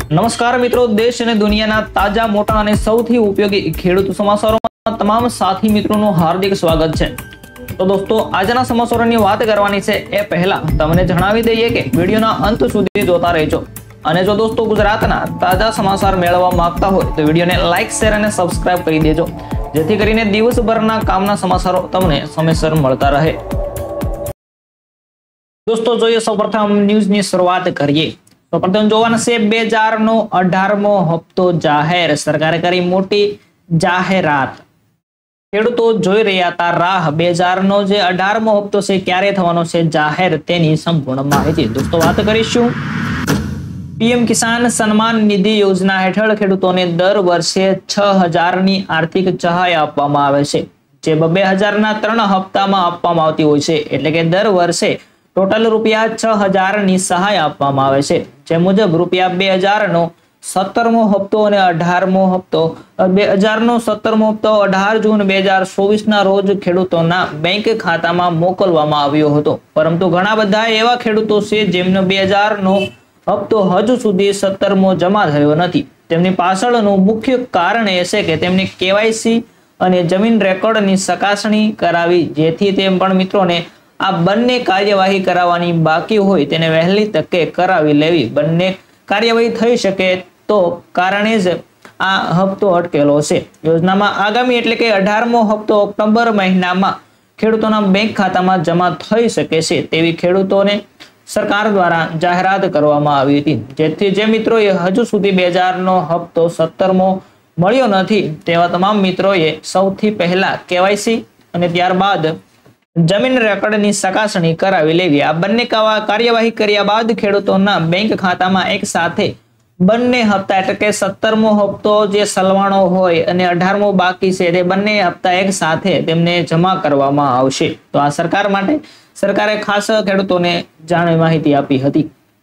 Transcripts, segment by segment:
નમસ્કાર મિત્રો, દેશ અને દુનિયાના તાજા મોટા અને સૌથી ઉપયોગી ખેડૂત સમાચારોમાં તમામ સાથી મિત્રોનું હાર્દિક સ્વાગત છે। તો દોસ્તો, આજના સમાચારોની વાત કરવાની છે એ પહેલા તમને જણાવી દઈએ કે વિડીયોના અંત સુધી જોતા રહેજો। અને જો દોસ્તો ગુજરાતના તાજા સમાચાર મેળવવા માંગતા હોય તો વિડીયોને લાઈક, શેર અને સબસ્ક્રાઇબ કરી દેજો, જેથી કરીને દિવસભરના કામના સમાચારો તમને સમયસર મળતા રહે। દોસ્તો, જોઈએ સૌપ્રથમ ન્યૂઝની શરૂઆત કરીએ તો પ્રથમ જોવાનું છે 2018મો હપ્તો જાહેર। સરકારે કરી મોટી જાહેરાત। ખેડૂતો જોઈ રહ્યા હતા રાહ 2000નો જે 18મો હપ્તો છે ક્યારે થવાનો છે જાહેર, તેની સંપૂર્ણ માહિતી દોસ્તો વાત કરીશું। પીએમ કિસાન સન્માન નિધિ યોજના હેઠળ ખેડૂતોને દર વર્ષે 6000ની આર્થિક સહાય આપવામાં આવે છે, જે 2000ના 3 હપ્તામાં આપવામાં આવતી હોય છે। એટલે કે દર વર્ષે ટોટલ રૂપિયા 6000ની સહાય આપવામાં આવે છે। જે મુજબ રૂપિયા 2000નો 17મો હપ્તો અને 18મો હપ્તો 2000નો 17મો હપ્તો 18 જૂન 2024ના રોજ ખેડૂતોના બેંક ખાતામાં મોકલવામાં આવ્યો હતો, પરંતુ ઘણા બધા એવા ખેડૂતો છે જેમનો 2000નો હપ્તો હજુ સુધી 17મો જમા થયો નથી। તેમની પાછળનું મુખ્ય કારણ એ છે કે તેમની કેવાયસી અને જમીન રેકોર્ડની ચકાસણી કરાવી, જેથી તેમ પણ મિત્રોને આ બંને કાર્યવાહી કરાવવાની બાકી હોય તેને વહેલી તકે કરાવી લેવી। બંને કાર્યવાહી થઈ શકે તો કારણે જ આ હપ્તો અટકેલો છે। યોજનામાં આગામી એટલે કે 18મો હપ્તો ઓક્ટોબર મહિનામાં ખેડૂતોના બેંક ખાતામાં જમા થઈ શકે છે તેવી ખેડૂતોને સરકાર દ્વારા જાહેરાત કરવામાં આવી હતી, જેથી જે મિત્રોએ હજુ સુધી 2000નો હપ્તો 17મો મળ્યો નથી તેવા તમામ મિત્રોએ સૌથી પહેલા કેવાયસી અને ત્યારબાદ જમીન રેકોર્ડની ચકાસણી કરાવી લેવી। આ બંને કાર્યવાહી કર્યા બાદ ખેડૂતોના બેંક ખાતામાં એક સાથે બંને હપ્તા એટલે કે 17મો હપ્તો જે સલવાણો હોય અને 18મો બાકી છે તે બંને હપ્તા એક સાથે તેમને જમા કરવામાં આવશે। તો આ સરકાર માટે સરકારે ખાસ ખેડૂતોને જાણ માહિતી આપી હતી।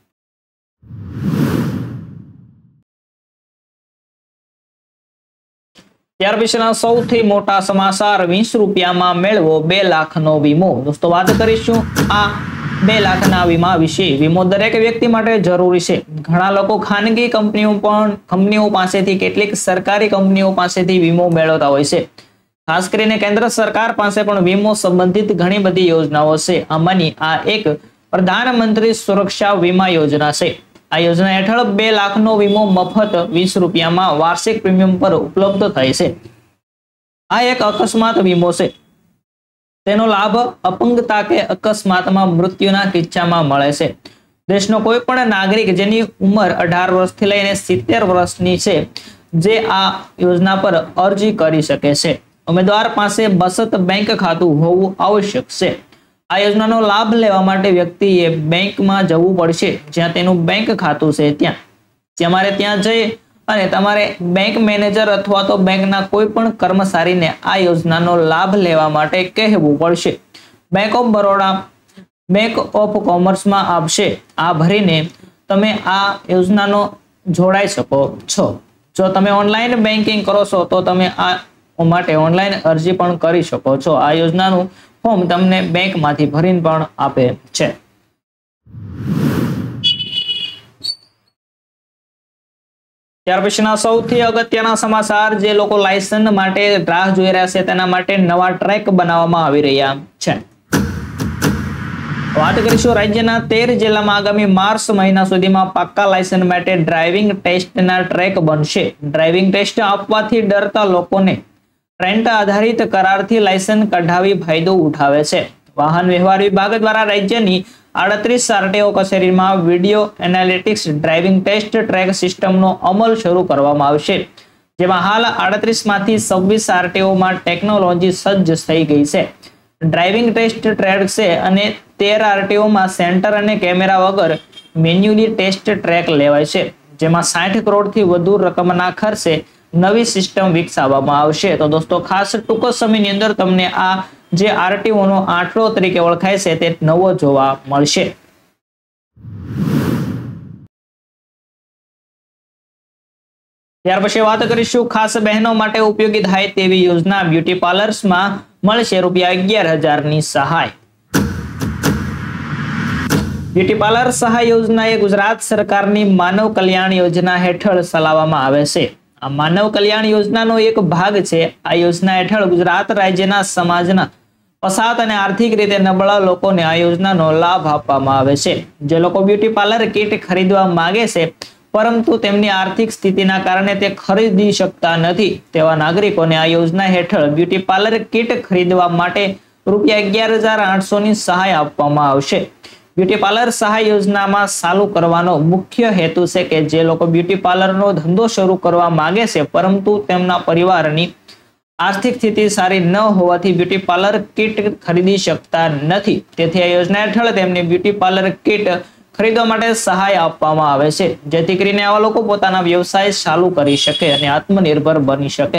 ત્યાર પછીના સૌથી મોટા સમાચાર, 20 રૂપિયામાં મેળવો 2 લાખનો વીમો। દોસ્તો વાત કરીશું આ 2 લાખના વીમા વિશે। વીમો દરેક વ્યક્તિ માટે જરૂરી છે। ઘણા લોકો ખાનગી કંપનીઓ પાસેથી, કેટલીક સરકારી કંપનીઓ પાસેથી વીમો મેળવતા હોય છે। ખાસ કરીને કેન્દ્ર સરકાર પાસે પણ વીમો સંબંધિત ઘણી બધી યોજનાઓ છે। આમાંની આ એક પ્રધાનમંત્રી સુરક્ષા વીમા યોજના છે। આ યોજના હેઠળ 2 લાખનો વીમો મફત 20 રૂપિયામાં વાર્ષિક પ્રીમિયમ પર ઉપલબ્ધ થાય છે। આ એક અકસ્માત વીમો છે। તેનો લાભ અપંગતા કે અકસ્માતમાં મૃત્યુના કિસ્સામાં મળે છે। દેશનો કોઈ પણ નાગરિક જેની ઉંમર 18 વર્ષથી લઈને 70 વર્ષની છે જે આ યોજના પર અરજી કરી શકે છે। ઉમેદવાર પાસે બચત બેંક ખાતું હોવું આવશ્યક છે। આ યોજનાનો લાભ લેવા માટે વ્યક્તિએ બેંકમાં જવું પડશે, જ્યાં તેનું બેંક ખાતું છે ત્યાં જઈ અને તમારે બેંક મેનેજર અથવા તો બેંકના કોઈ પણ કર્મચારીને આ યોજનાનો લાભ લેવા માટે કહેવું પડશે। Bank of Baroda, bank of કોમર્સમાં આપશે। આ ભરીને તમે આ યોજનાનો જોડાઈ શકો છો। જો તમે ઓનલાઈન બેન્કિંગ કરો છો તો તમે આ માટે ઓનલાઈન અરજી પણ કરી શકો છો। આ યોજનાનું ફોર્મ તમને બેંકમાંથી ભરીને પણ આપે છે। ત્યાર પછીના સૌથી અગત્યના સમાચાર, જે લોકો લાયસન્સ માટે રાહ જોઈ રહ્યા છે તેના માટે નવા ટ્રેક બનાવવામાં આવી રહ્યા છે। વાત કરીશું રાજ્યના 13 જિલ્લામાં આગામી માર્ચ મહિના સુધીમાં પાક્કા લાયસન્સ માટે ડ્રાઇવિંગ ટેસ્ટના ટ્રેક બનશે। ડ્રાઇવિંગ ટેસ્ટ આપવાથી ડરતા લોકોને રેન્ટ આધારિત કરારથી લાયસન્સ કઢાવી ફાયદો ઉઠાવે છે। વાહન વ્યવહાર વિભાગ દ્વારા રાજ્યની 38 આરટીઓ કચેરીમાં video analytics driving test track સિસ્ટમનો અમલ શરૂ કરવામાં આવશે, જેમાં હાલ 38માંથી 26 આરટીઓમાં ટેકનોલોજી સજ્જ થઈ ગઈ છે। ડ્રાઇવિંગ ટેસ્ટ ટ્રેક છે અને 13 આરટીઓમાં સેન્ટર અને કેમેરા વગર મેન્યુઅલી ટેસ્ટ ટ્રેક લેવાય છે, જેમાં 60 કરોડથી વધુ રકમના ખર્ચે નવી સિસ્ટમ વિકસાવવામાં આવશે। તો દોસ્તો, ખાસ ટૂંક સમયની અંદર તમને આ જે આરટીઓનો આંકડો તરીકે ઓળખાય છે તે નવો જોવા મળશે। ત્યાર પછી વાત કરીશું ખાસ બહેનો માટે ઉપયોગી થાય તેવી યોજના, બ્યુટી પાર્લર્સમાં મળશે રૂપિયા 11,000ની સહાય। બ્યુટી પાર્લર સહાય યોજના એ ગુજરાત સરકારની માનવ કલ્યાણ યોજના હેઠળ ચલાવવામાં આવે છે. આ માનવ કલ્યાણ યોજનાનો એક ભાગ છે. આ યોજના હેઠળ ગુજરાત રાજ્યના સમાજના પછાત અને આર્થિક રીતે નબળા લોકોને આ યોજનાનો લાભ આપવામાં આવે છે. જે લોકો બ્યુટી પાર્લર કીટ ખરીદવા માંગે છે પરંતુ તેમની આર્થિક સ્થિતિના કારણે તે ખરીદી શકતા નથી તેવા નાગરિકોને આ યોજના હેઠળ બ્યુટી પાર્લર કીટ ખરીદવા માટે ₹11,800 ની સહાય આપવામાં આવશે. બ્યુટી પાર્લર સહાય યોજનામાં ચાલુ કરવાનો મુખ્ય હેતુ છે કે જે લોકો બ્યુટી પાર્લરનો ધંધો શરૂ કરવા માંગે છે પરંતુ તેમના પરિવારની આર્થિક સ્થિતિ સારી ન હોવાથી બ્યુટી પાર્લર કીટ ખરીદી શકતા નથી, તેથી આ યોજના હેઠળ તેમને બ્યુટી પાર્લર કીટ ખરીદવા માટે સહાય આપવામાં આવે છે, જેથી કરીને આવા લોકો પોતાના વ્યવસાય ચાલુ કરી શકે અને આત્મનિર્ભર બની શકે.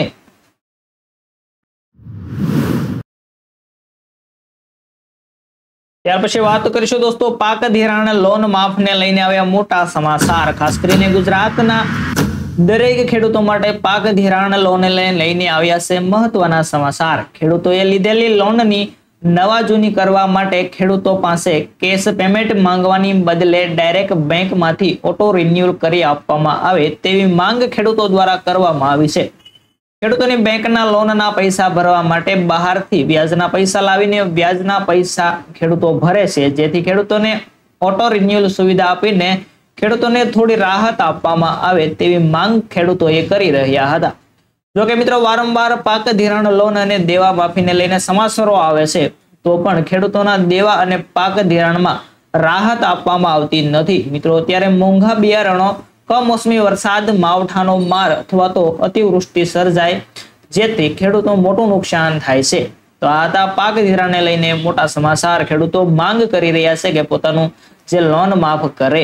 ત્યાર પછી વાત કરીશું દોસ્તો પાક ધિરાણ લોન માફને લઈને આવ્યા મોટા સમાચાર. ખાસ કરીને ગુજરાતના દરેક ખેડૂતો માટે પાક ધિરાણ લોન લઈને આવ્યા છે મહત્વના સમાચાર. ખેડૂતોએ લીધેલી લોનની નવા જૂની કરવા માટે ખેડૂતો પાસે કેશ પેમેન્ટ માંગવાની બદલે ડાયરેક્ટ બેંકમાંથી ઓટો રિન્યુઅલ કરી આપવામાં આવે તેવી માંગ ખેડૂતો દ્વારા કરવામાં આવી છે. ખેડૂતોની બેંકના લોનના પૈસા ભરવા માટે બહારથી વ્યાજના પૈસા લાવીને વ્યાજના પૈસા ખેડૂતો ભરે છે, જેથી ખેડૂતોને ઓટો રિન્યુઅલ સુવિધા આપીને ખેડૂતોને થોડી રાહત આપવામાં આવે તેવી માંગ ખેડૂતોએ કરી રહ્યા હતા. જોકે મિત્રો વારંવાર પાક ધિરાણ લોન અને દેવા માફીને લઈને સમાચારો આવે છે તો પણ ખેડૂતોના દેવા અને પાક ધિરાણમાં રાહત આપવામાં આવતી નથી. મિત્રો અત્યારે મોંઘા બિયારણો, કમોસમી વરસાદ, માવઠાનો માર અથવા તો અતિવૃષ્ટિ સર્જાય જેથી ખેડૂતો મોટું નુકસાન થાય છે. તો આ હતા પાક ધિરાણને લઈને મોટા સમાચાર. ખેડૂતો માંગ કરી રહ્યા છે કે પોતાનું જે લોન માફ કરે.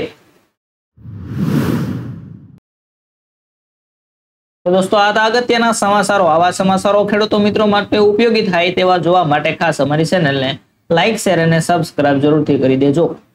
તો દોસ્તો આ હતા અગત્યના સમાચારો. આવા સમાચારો ખેડૂતો મિત્રો માટે ઉપયોગી થાય તેવા જોવા માટે ખાસ અમારી ચેનલને લાઈક, શેર અને સબસ્ક્રાઇબ જરૂરથી કરી દેજો.